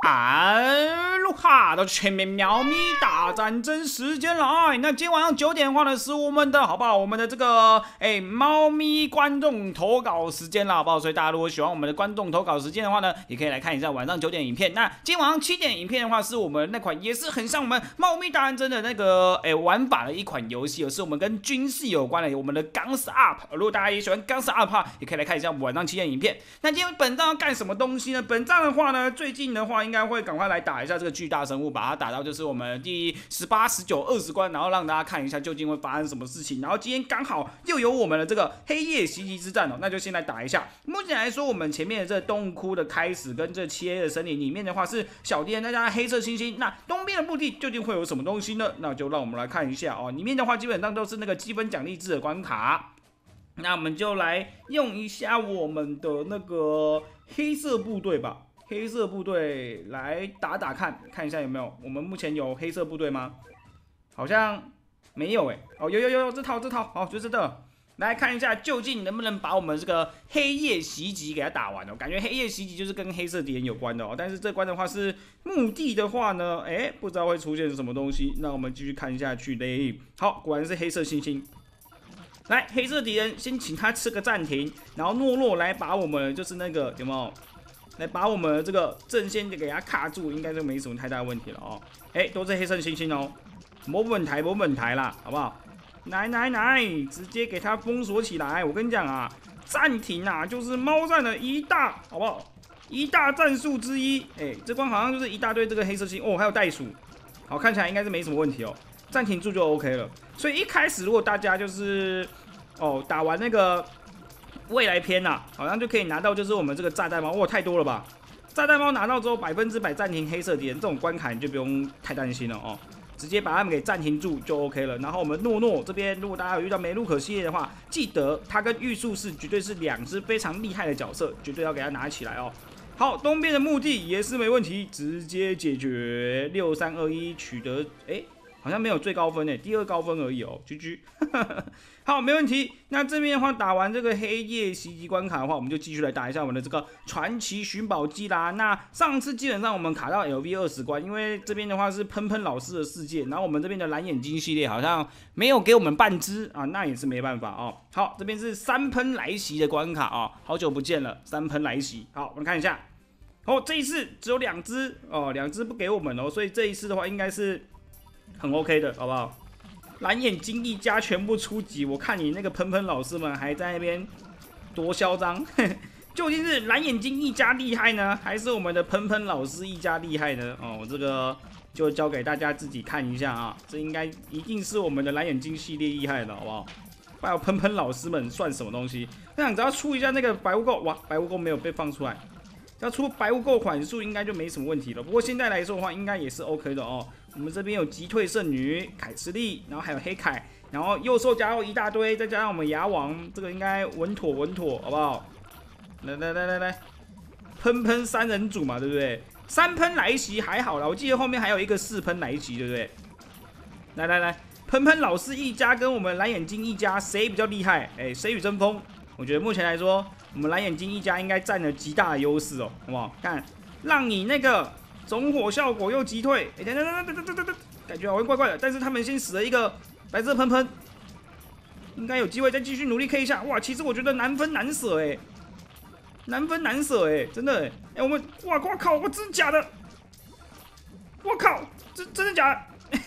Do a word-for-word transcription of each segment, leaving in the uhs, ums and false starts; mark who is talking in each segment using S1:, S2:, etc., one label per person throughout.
S1: 哎，卢卡的全面喵咪大战争时间来！那今天晚上九点的话呢，是我们的好不好？我们的这个哎猫咪观众投稿时间了，好不好？所以大家如果喜欢我们的观众投稿时间的话呢，也可以来看一下晚上九点影片。那今天晚上七点影片的话，是我们那款也是很像我们猫咪大战争的那个哎玩法的一款游戏，也是我们跟军事有关的，我们的钢丝 up。如果大家也喜欢钢丝 up 的话，也可以来看一下晚上七点影片。那今天本站要干什么东西呢？本站的话呢，最近的话应该会赶快来打一下这个巨大生物，把它打到就是我们第十八、十九、二十关，然后让大家看一下究竟会发生什么事情。然后今天刚好又有我们的这个黑夜袭击之战哦，那就先来打一下。目前来说，我们前面的这动物窟的开始跟这漆黑的森林里面的话是小敌人再加黑色星星。那东边的墓地究竟会有什么东西呢？那就让我们来看一下哦。里面的话基本上都是那个积分奖励制的关卡。那我们就来用一下我们的那个黑色部队吧。黑色部队来打打看，看一下有没有。我们目前有黑色部队吗？好像没有哎。哦，有有有有，这套这套，好，就是这个。来看一下，究竟能不能把我们这个黑夜袭击给它打完哦？感觉黑夜袭击就是跟黑色敌人有关的哦。但是这关的话是墓地的话呢，哎，不知道会出现什么东西。那我们继续看下去嘞。好，果然是黑色星星。来，黑色敌人先请他吃个暂停，然后诺诺来把我们就是那个有没有？来把我们的这个阵线给它卡住，应该就没什么太大问题了哦。哎，都是黑色星星哦，没问题，没问题啦，好不好？来来来，直接给它封锁起来。我跟你讲啊，暂停啊，就是猫战的一大，好不好？一大战术之一。哎，这关好像就是一大堆这个黑色星哦，还有袋鼠。好，看起来应该是没什么问题哦。暂停住就 OK 了。所以一开始如果大家就是哦打完那个。未来篇呐、啊，好像就可以拿到，就是我们这个炸弹猫，哇，太多了吧！炸弹猫拿到之后，百分之百暂停黑色敌人，这种关卡你就不用太担心了哦，直接把他们给暂停住就 OK 了。然后我们诺诺这边，如果大家有遇到梅路可系列的话，记得他跟玉术士绝对是两只非常厉害的角色，绝对要给他拿起来哦。好，东边的墓地也是没问题，直接解决，六三二一取得，哎、欸。好像没有最高分诶，第二高分而已哦 ，G G 好，没问题。那这边的话，打完这个黑夜袭击关卡的话，我们就继续来打一下我们的这个传奇寻宝机啦。那上次基本上我们卡到 L V 二十关，因为这边的话是喷喷老师的世界，然后我们这边的蓝眼睛系列好像没有给我们半只啊，那也是没办法哦。好，这边是三喷来袭的关卡哦，好久不见了，三喷来袭。好，我们看一下，哦，这一次只有两只哦，两只不给我们哦，所以这一次的话应该是。很 OK 的，好不好？蓝眼睛一家全部出击，我看你那个喷喷老师们还在那边多嚣张，究竟是蓝眼睛一家厉害呢，还是我们的喷喷老师一家厉害呢？哦，这个就交给大家自己看一下啊，这应该一定是我们的蓝眼睛系列厉害的，好不好？还有喷喷老师们算什么东西？我想只要出一下那个白污垢，哇，白污垢没有被放出来。要出白污垢款数应该就没什么问题了。不过现在来说的话，应该也是 OK 的哦。我们这边有击退圣女、凯兹利，然后还有黑凯，然后右手加入一大堆，再加上我们牙王，这个应该稳妥稳妥，好不好？来来来来来，喷喷三人组嘛，对不对？三喷来袭还好啦，我记得后面还有一个四喷来袭，对不对？来来来，喷喷老师一家跟我们蓝眼睛一家谁比较厉害？哎，谁与争锋？我觉得目前来说，我们蓝眼睛一家应该占了极大的优势哦，好不好？看，让你那个总火效果又击退，哎，等等等等等等等等，感觉好像怪怪的。但是他们先死了一个白色喷喷，应该有机会再继续努力 K 一下。哇，其实我觉得难分难舍哎，难分难舍哎，真的哎，哎我们哇哇靠，我真的假的？我靠，真真的假的？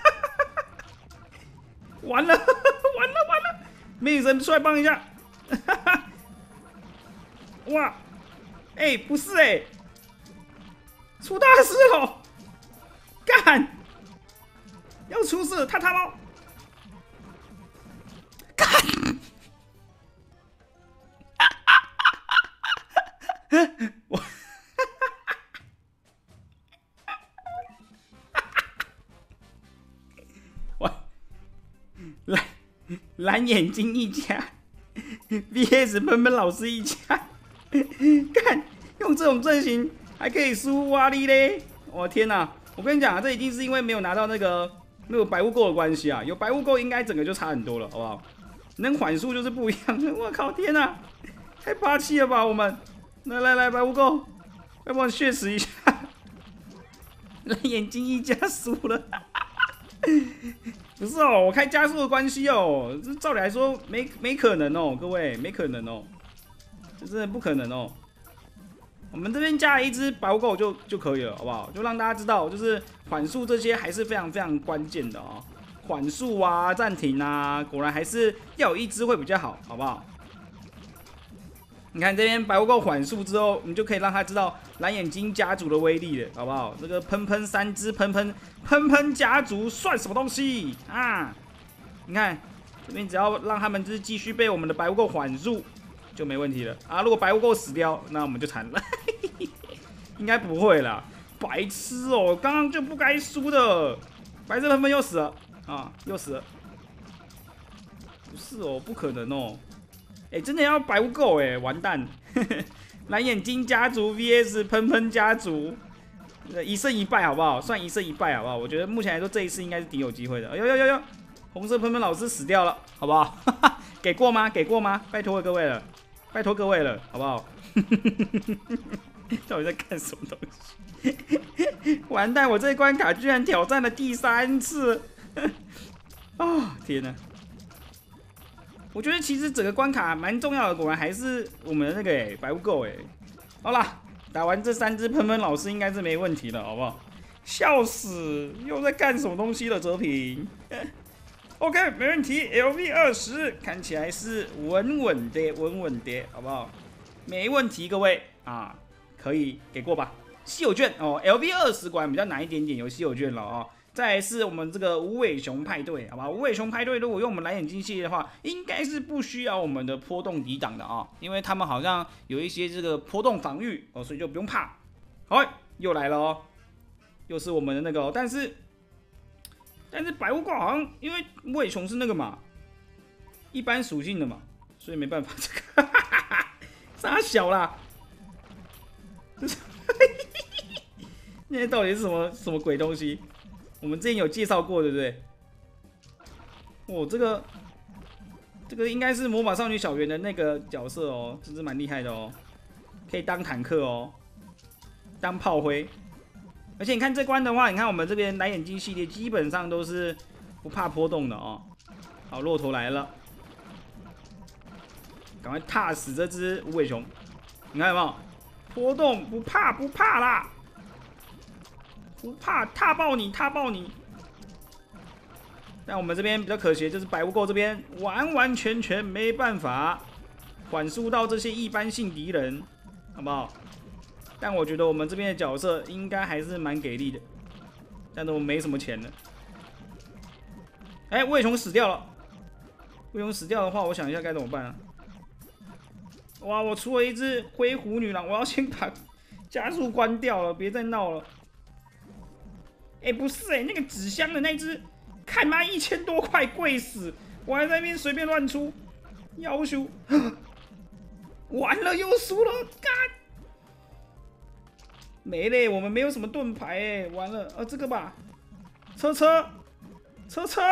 S1: 完了完了完了，没人出来帮一下。哇，哎、欸，不是哎、欸，出大事了！干，要出事了！他他猫，干！我，我蓝蓝眼睛一家 V S 喷喷老师一家。看，用这种阵型还可以输哇哩嘞！我天哪！我跟你讲啊，这一定是因为没有拿到那个那个白污垢的关系啊，有白污垢应该整个就差很多了，好不好？能缓速就是不一样。我靠，天哪，太霸气了吧！我们来来来，白污垢，要不然血死一下。 蓝眼睛一家输了。不是哦，我开加速的关系哦，这照理来说没没可能哦，各位没可能哦，这真的不可能哦。我们这边加了一只白无垢就就可以了，好不好？就让大家知道，就是缓速这些还是非常非常关键的哦。缓速啊，暂停啊，果然还是要有一只会比较好，好不好？你看这边白无垢缓速之后，你就可以让他知道蓝眼睛家族的威力了，好不好？这个喷喷三只喷喷喷喷家族算什么东西啊？你看这边只要让他们就是继续被我们的白无垢缓速就没问题了啊！如果白无垢死掉，那我们就惨了。应该不会啦，白痴哦、喔，刚刚就不该输的，白色喷喷又死了啊，又死了。不是哦、喔，不可能哦、喔。哎、欸，真的要白无垢哎，完蛋！蓝眼睛家族 V S 喷喷家族，一胜一败好不好？算一胜一败好不好？我觉得目前来说这一次应该是挺有机会的。哎呦呦呦呦，红色喷喷老师死掉了，好不好？给过吗？给过吗？拜托各位了，拜托各位了，好不好？到底在干什么东西？完蛋！我这一关卡居然挑战了第三次！啊、哦，天哪！我觉得其实整个关卡蛮重要的，果然还是我们的那个哎、欸、白无垢哎。好啦，打完这三只喷喷老师应该是没问题了，好不好？笑死，又在干什么东西了？哲平。OK， 没问题 ，L V 二十看起来是稳稳的，稳稳的，好不好？没问题，各位啊，可以给过吧？稀有券哦 ，L V 二十果然比较难一点点，有稀有券了哦。再来是我们这个无尾熊派对，好吧？无尾熊派对如果用我们蓝眼睛系列的话，应该是不需要我们的波动抵挡的啊、哦，因为他们好像有一些这个波动防御哦，所以就不用怕。好，又来了哦，又是我们的那个、哦，但是但是白无垢好像因为无尾熊是那个嘛，一般属性的嘛，所以没办法这个，傻小啦，那些到底是什么什么鬼东西？我们之前有介绍过，对不对？哦，这个这个应该是魔法少女小圆的那个角色哦，真是蛮厉害的哦，可以当坦克哦，当炮灰。而且你看这关的话，你看我们这边蓝眼睛系列基本上都是不怕波动的哦。好，骆驼来了，赶快踏死这只无尾熊。你看有没有？波动不怕不怕啦！不怕，踏爆你，踏爆你！但我们这边比较可惜，就是白无垢这边完完全全没办法缓速到这些一般性敌人，好不好？但我觉得我们这边的角色应该还是蛮给力的，但是我们没什么钱了。哎、欸，无尾熊死掉了，无尾熊死掉的话，我想一下该怎么办啊？哇，我出了一只灰狐女郎，我要先把加速关掉了，别再闹了。哎、欸，不是哎、欸，那个纸箱的那只，看妈一千多块，贵死！我还在那边随便乱出，要求，完了又输了，干！没嘞，我们没有什么盾牌哎、欸，完了，呃、啊，这个吧，车车，车车，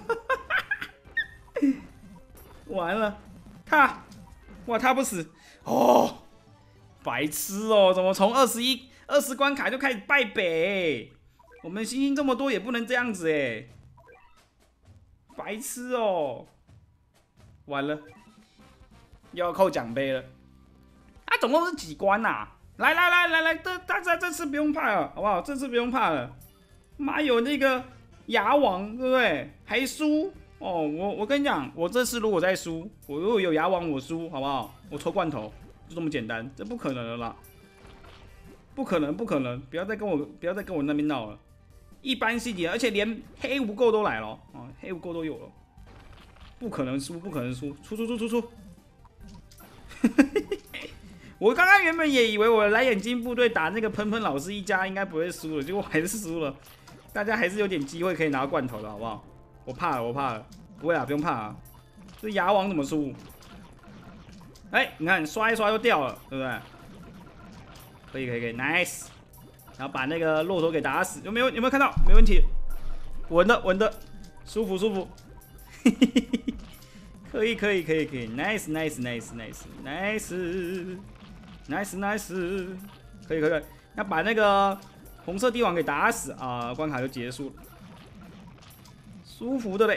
S1: 完了，他，哇，他不死哦，白痴哦，怎么从二十一、二十关卡就开始败北、欸？我们星星这么多也不能这样子哎、欸，白痴哦！完了，又要扣奖杯了。啊，总共是几关呐、啊？来来来来来，这大家这次不用怕了，好不好？这次不用怕了。妈有那个牙王，对不对？还输哦！我我跟你讲，我这次如果再输，我如果有牙王我输，好不好？我抽罐头，就这么简单，这不可能的啦！不可能，不可能！不要再跟我不要再跟我那边闹了。一般系敌，而且连黑无垢都来了哦，黑无垢都有了，不可能输，不可能输，出出出出出！我刚刚原本也以为我的蓝眼睛部队打那个喷喷老师一家应该不会输了，结果还是输了。大家还是有点机会可以拿到罐头的，好不好？我怕了，我怕了，不会啊，不用怕啊。这牙王怎么输？哎、欸，你看刷一刷又掉了，对不对？可以可以可以 ，nice。然后把那个骆驼给打死，有没有有没有看到？没问题，稳的稳的，舒服舒服，可以可以可以可以 ，nice nice nice nice nice nice nice，可以可以可以。那把那个红色帝王给打死啊，关卡就结束了，舒服的嘞。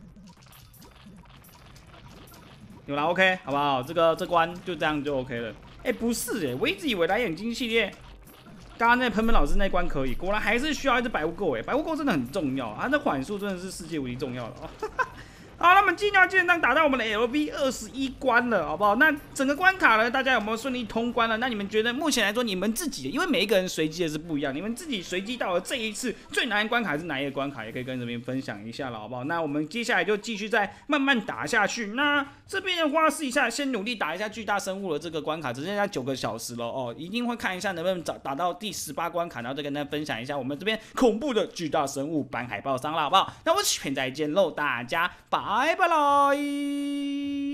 S1: 有啦 ，OK， 好不好？这个这关就这样就 OK 了。哎、欸，不是哎、欸，我一直以为蓝眼睛系列，刚刚那喷喷老师那关可以，果然还是需要一只白雾垢哎，白雾垢真的很重要，它的缓速真的是世界无敌重要的哦。好，那么今天既然打到我们的 L V 二十一关了，好不好？那整个关卡呢，大家有没有顺利通关了？那你们觉得目前来说，你们自己，因为每一个人随机的是不一样，你们自己随机到了这一次最难的关卡是哪一个关卡，也可以跟这边分享一下了，好不好？那我们接下来就继续再慢慢打下去。那这边的话试一下，先努力打一下巨大生物的这个关卡，只剩下九个小时了哦，一定会看一下能不能找打到第十八关卡，然后再跟大家分享一下我们这边恐怖的巨大生物版海报商了，好不好？那我们下片再见喽，大家拜拜啦！